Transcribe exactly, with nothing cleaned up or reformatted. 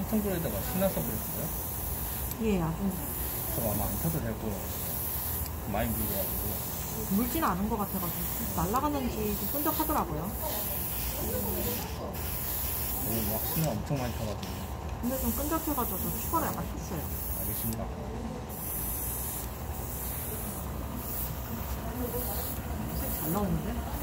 화통불에다가 신나서 그랬어요? 예, 아주 저거 아마 안 타도 될 거예요. 많이 물려가지고. 물지는 않은 것 같아가지고 날아갔는지 좀 끈적하더라고요. 오늘 막 신나 엄청 많이 타가지고. 근데 좀 끈적해가지고 저 추가로 약간 탔어요. 알겠습니다. 색 잘 나오는데?